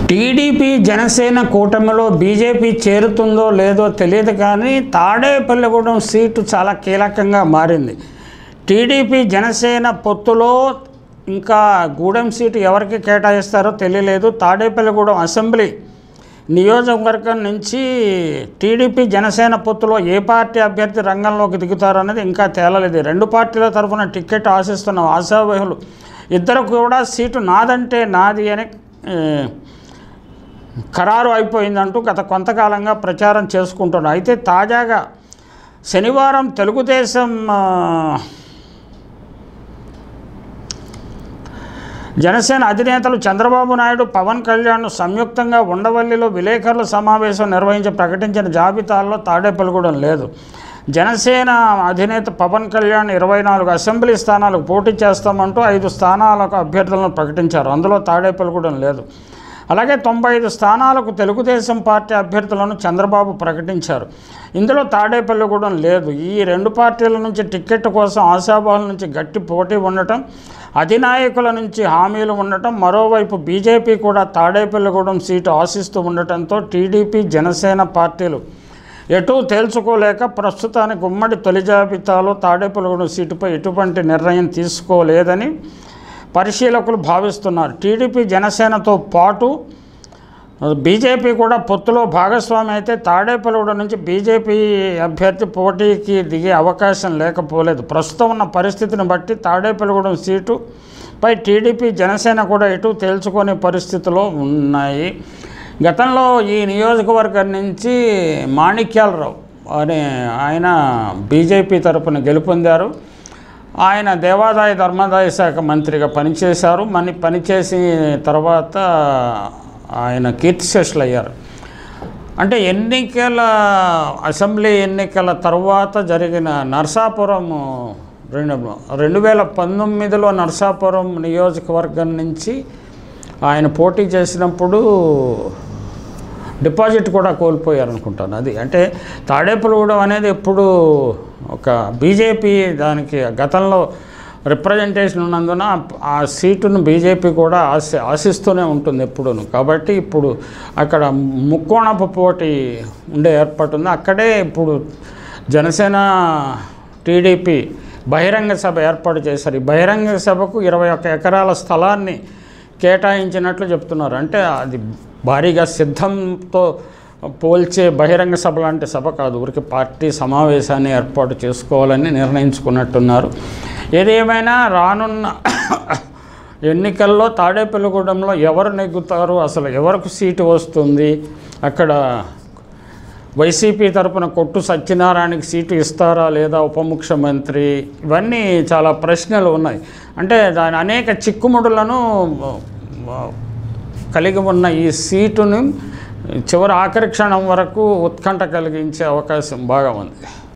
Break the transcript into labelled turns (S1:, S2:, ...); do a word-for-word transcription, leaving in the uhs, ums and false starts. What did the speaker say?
S1: TDP Janasena కూటమిలో BJP చేరుతుందో లేదో తెలియదు కానీ తాడేపల్లిగూడెం సీటు చాలా కీలకంగా మారింది. టీడీపీ జనసేన పొత్తులో ఇంకా గూడెం సీటు ఎవరికి కేటాయిస్తారో తెలియలేదు. తాడేపల్లిగూడెం అసెంబ్లీ నియోజకవర్గం నుంచి టీడీపీ జనసేన పొత్తులో ఏ పార్టీ అభ్యర్థి రంగంలోకి దిగుతారో అనేది ఇంకా తేలలేదు. రెండు పార్టీల తరఫున టికెట్ ఆశిస్తున్న ఆశావహులు ఇద్దరు కూడా సీటు నాదంటే నాది అని ఖరారు అయిపోయిందంటూ గత కొంతకాలంగా ప్రచారం చేసుకుంటున్నారు. అయితే తాజాగా శనివారం తెలుగుదేశం జనసేన అధినేతలు చంద్రబాబు నాయుడు, పవన్ కళ్యాణ్ సంయుక్తంగా ఉండవల్లిలో విలేకరుల సమావేశం నిర్వహించి ప్రకటించిన జాబితాల్లో తాడేపల్లిగూడెం లేదు. జనసేన అధినేత పవన్ కళ్యాణ్ ఇరవై నాలుగు అసెంబ్లీ స్థానాలకు పోటీ చేస్తామంటూ ఐదు స్థానాలకు అభ్యర్థులను ప్రకటించారు. అందులో తాడేపల్లిగూడెం లేదు. అలాగే తొంభై ఐదు స్థానాలకు తెలుగుదేశం పార్టీ అభ్యర్థులను చంద్రబాబు ప్రకటించారు. ఇందులో తాడేపల్లిగూడెం లేదు. ఈ రెండు పార్టీల నుంచి టికెట్ కోసం ఆశాభావాల నుంచి గట్టి పోటీ ఉండటం, అధినాయకుల నుంచి హామీలు ఉండటం, మరోవైపు బీజేపీ కూడా తాడేపల్లిగూడెం సీటు ఆశిస్తూ ఉండటంతో టీడీపీ జనసేన పార్టీలు ఎటూ తేల్చుకోలేక ప్రస్తుతానికి ఉమ్మడి తొలి జాబితాలో తాడేపల్లిగూడెం సీటుపై ఎటువంటి నిర్ణయం తీసుకోలేదని పరిశీలకులు భావిస్తున్నారు. టీడీపీ జనసేనతో పాటు బీజేపీ కూడా పొత్తులో భాగస్వామి అయితే తాడేపల్లిగూడెం నుంచి బీజేపీ అభ్యర్థి పోటీకి దిగే అవకాశం లేకపోలేదు. ప్రస్తుతం ఉన్న పరిస్థితిని బట్టి తాడేపల్లిగూడెం సీటుపై టీడీపీ జనసేన కూడా ఎటు తేల్చుకునే పరిస్థితిలో ఉన్నాయి. గతంలో ఈ నియోజకవర్గం నుంచి మాణిక్యాలరావు అనే ఆయన బీజేపీ తరపున గెలుపొందారు. ఆయన దేవాదాయ ధర్మాదాయ శాఖ మంత్రిగా పనిచేశారు. మని పనిచేసిన తర్వాత ఆయన కీర్తిశేషులు అయ్యారు. అంటే ఎన్నికల అసెంబ్లీ ఎన్నికల తర్వాత జరిగిన నరసాపురం రెండు రెండు వేల పంతొమ్మిదిలో నరసాపురం నియోజకవర్గం నుంచి ఆయన పోటీ చేసినప్పుడు డిపాజిట్ కూడా కోల్పోయారు అనుకుంటాను. అది అంటే తాడేపల్లిగూడెం అనేది ఎప్పుడు ఒక బీజేపీ దానికి గతంలో రిప్రజెంటేషన్ ఉన్నందున ఆ సీటును బీజేపీ కూడా ఆశ ఆశిస్తూనే ఉంటుంది ఎప్పుడూ. కాబట్టి ఇప్పుడు అక్కడ ముక్కోణపు పోటీ ఉండే ఏర్పాటు ఉంది. అక్కడే ఇప్పుడు జనసేన టీడీపీ బహిరంగ సభ ఏర్పాటు చేశారు. ఈ బహిరంగ సభకు ఇరవై ఒక్క ఎకరాల స్థలాన్ని కేటాయించినట్లు చెప్తున్నారు. అంటే అది భారీగా సిద్ధంతో పోల్చే బహిరంగ సభ లాంటి సభ కాదు, ఊరికి పార్టీ సమావేశాన్ని ఏర్పాటు చేసుకోవాలని నిర్ణయించుకున్నట్టున్నారు. ఏదేమైనా రానున్న ఎన్నికల్లో తాడేపల్లిగూడెంలో ఎవరు నెగ్గుతారు, అసలు ఎవరికి సీటు వస్తుంది, అక్కడ వైసీపీ తరపున కొట్టు సత్యనారాయణకి సీటు ఇస్తారా లేదా ఉప ముఖ్యమంత్రి, ఇవన్నీ చాలా ప్రశ్నలు ఉన్నాయి. అంటే దాని అనేక చిక్కుముడులను కలిగి ఉన్న ఈ సీటును చివరి ఆఖరి క్షణం వరకు ఉత్కంఠ కలిగించే అవకాశం బాగా ఉంది.